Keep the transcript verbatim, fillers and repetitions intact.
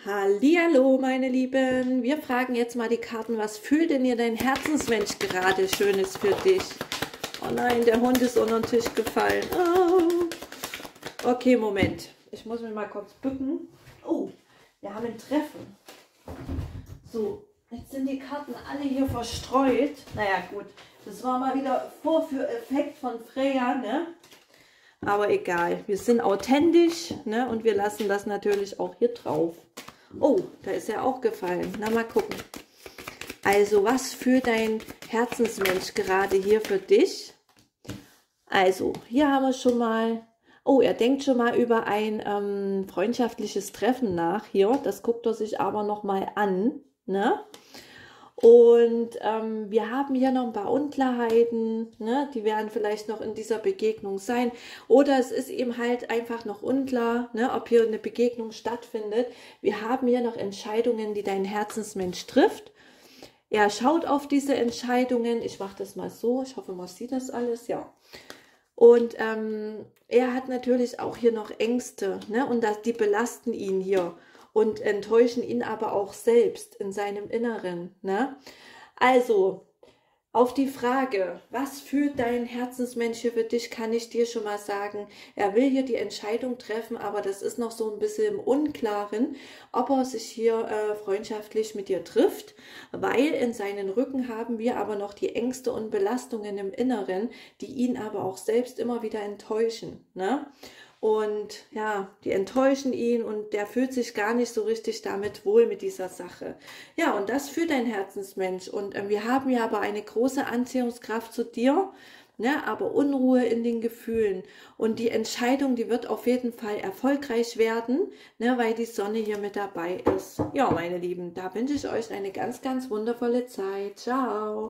Hallihallo, meine Lieben. Wir fragen jetzt mal die Karten, was fühlt denn ihr dein Herzensmensch gerade Schönes für dich? Oh nein, der Hund ist unter den Tisch gefallen. Oh. Okay, Moment. Ich muss mich mal kurz bücken. Oh, wir haben ein Treffen. So, jetzt sind die Karten alle hier verstreut. Naja, gut. Das war mal wieder Vorführeffekt von Freya, ne? Aber egal, wir sind authentisch, ne? Und wir lassen das natürlich auch hier drauf. Oh, da ist er auch gefallen. Na, mal gucken. Also, was fühlt dein Herzensmensch gerade hier für dich? Also, hier haben wir schon mal... Oh, er denkt schon mal über ein ähm, freundschaftliches Treffen nach hier. Das guckt er sich aber noch mal an, ne? Und ähm, wir haben hier noch ein paar Unklarheiten, ne? Die werden vielleicht noch in dieser Begegnung sein. Oder es ist eben halt einfach noch unklar, ne? Ob hier eine Begegnung stattfindet. Wir haben hier noch Entscheidungen, die dein Herzensmensch trifft. Er schaut auf diese Entscheidungen. Ich mache das mal so. Ich hoffe, man sieht das alles. Ja. Und ähm, er hat natürlich auch hier noch Ängste, ne? Und das, die belasten ihn hier und enttäuschen ihn aber auch selbst in seinem Inneren, ne? Also, auf die Frage, was fühlt dein Herzensmensch hier für dich, kann ich dir schon mal sagen, er will hier die Entscheidung treffen, aber das ist noch so ein bisschen im Unklaren, ob er sich hier äh, freundschaftlich mit dir trifft, weil in seinen Rücken haben wir aber noch die Ängste und Belastungen im Inneren, die ihn aber auch selbst immer wieder enttäuschen, ne? Und ja, die enttäuschen ihn und der fühlt sich gar nicht so richtig damit wohl mit dieser Sache. Ja, und das fühlt dein Herzensmensch. Und äh, wir haben ja aber eine große Anziehungskraft zu dir, ne, aber Unruhe in den Gefühlen. Und die Entscheidung, die wird auf jeden Fall erfolgreich werden, ne, weil die Sonne hier mit dabei ist. Ja, meine Lieben, da wünsche ich euch eine ganz, ganz wundervolle Zeit. Ciao.